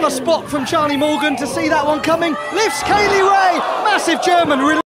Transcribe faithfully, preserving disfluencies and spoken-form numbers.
Clever spot from Charlie Morgan to see that one coming. Lifts Kaylee Ray. Massive German.